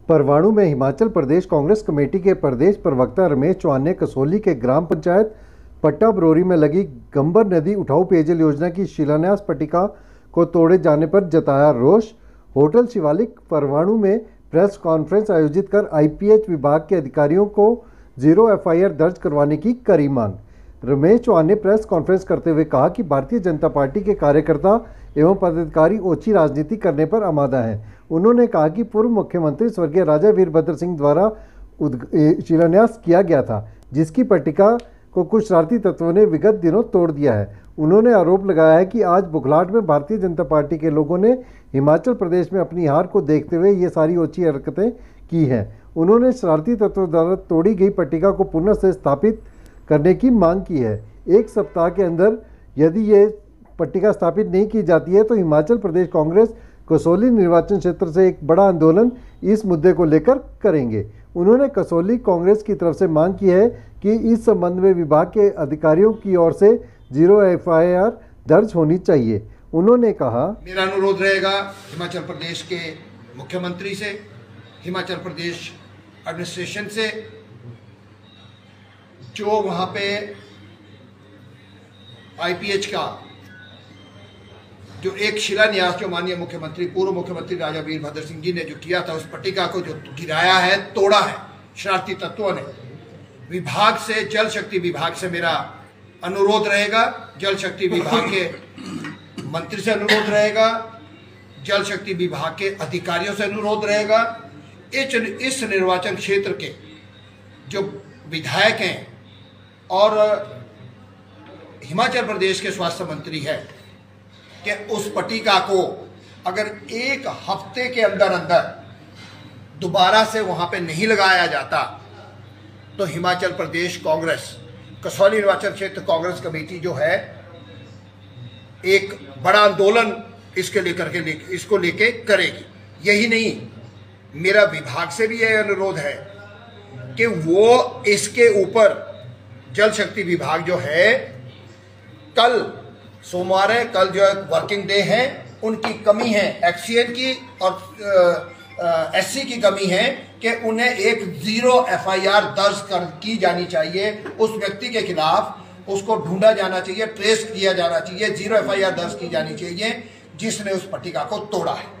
परवाणु में हिमाचल प्रदेश कांग्रेस कमेटी के प्रदेश प्रवक्ता रमेश चौहान ने कसौली के ग्राम पंचायत पट्टा बरोरी में लगी गंबर नदी उठाऊ पेयजल योजना की शिलान्यास पट्टिका को तोड़े जाने पर जताया रोष। होटल शिवालिक परवाणु में प्रेस कॉन्फ्रेंस आयोजित कर आईपीएच विभाग के अधिकारियों को 0 एफआईआर दर्ज करवाने की करी मांग। रमेश चौहान ने प्रेस कॉन्फ्रेंस करते हुए कहा कि भारतीय जनता पार्टी के कार्यकर्ता एवं पदाधिकारी ओछी राजनीति करने पर आमादा हैं। उन्होंने कहा कि पूर्व मुख्यमंत्री स्वर्गीय राजा वीरभद्र सिंह द्वारा शिलान्यास किया गया था, जिसकी पट्टिका को कुछ शरारती तत्वों ने विगत दिनों तोड़ दिया है। उन्होंने आरोप लगाया है कि आज बुखलाट में भारतीय जनता पार्टी के लोगों ने हिमाचल प्रदेश में अपनी हार को देखते हुए ये सारी ओछी हरकतें की हैं। उन्होंने शरारती तत्वों द्वारा तोड़ी गई पट्टिका को पुनः से स्थापित करने की मांग की है। 1 सप्ताह के अंदर यदि ये पट्टिका स्थापित नहीं की जाती है तो हिमाचल प्रदेश कांग्रेस कसौली निर्वाचन क्षेत्र से एक बड़ा आंदोलन इस मुद्दे को लेकर करेंगे। उन्होंने कसौली कांग्रेस की तरफ से मांग की है कि इस संबंध में विभाग के अधिकारियों की ओर से 0 एफआईआर दर्ज होनी चाहिए। उन्होंने कहा, मेरा अनुरोध रहेगा हिमाचल प्रदेश के मुख्यमंत्री से, हिमाचल प्रदेश एडमिनिस्ट्रेशन से, जो वहां पे आईपीएच का जो एक शिलान्यास जो माननीय मुख्यमंत्री पूर्व मुख्यमंत्री राजा वीरभद्र सिंह जी ने जो किया था, उस पट्टिका को जो गिराया है, तोड़ा है शरारती तत्वों ने। विभाग से, जल शक्ति विभाग से मेरा अनुरोध रहेगा, जल शक्ति विभाग के मंत्री से अनुरोध रहेगा, जल शक्ति विभाग के अधिकारियों से अनुरोध रहेगा, इस निर्वाचन क्षेत्र के जो विधायक हैं और हिमाचल प्रदेश के स्वास्थ्य मंत्री है कि उस पट्टिका को अगर 1 हफ्ते के अंदर अंदर दोबारा से वहां पे नहीं लगाया जाता तो हिमाचल प्रदेश कांग्रेस कसौली निर्वाचन क्षेत्र कांग्रेस कमेटी जो है एक बड़ा आंदोलन इसको लेके करेगी। यही नहीं, मेरा विभाग से भी यह अनुरोध है कि वो इसके ऊपर जल शक्ति विभाग जो है, कल सोमवार है, कल जो है वर्किंग डे है, उनकी कमी है, एक्सीएन की और एससी की कमी है कि उन्हें एक 0 एफआईआर दर्ज की जानी चाहिए उस व्यक्ति के खिलाफ। उसको ढूंढा जाना चाहिए, ट्रेस किया जाना चाहिए, 0 एफआईआर दर्ज की जानी चाहिए जिसने उस पट्टिका को तोड़ा है।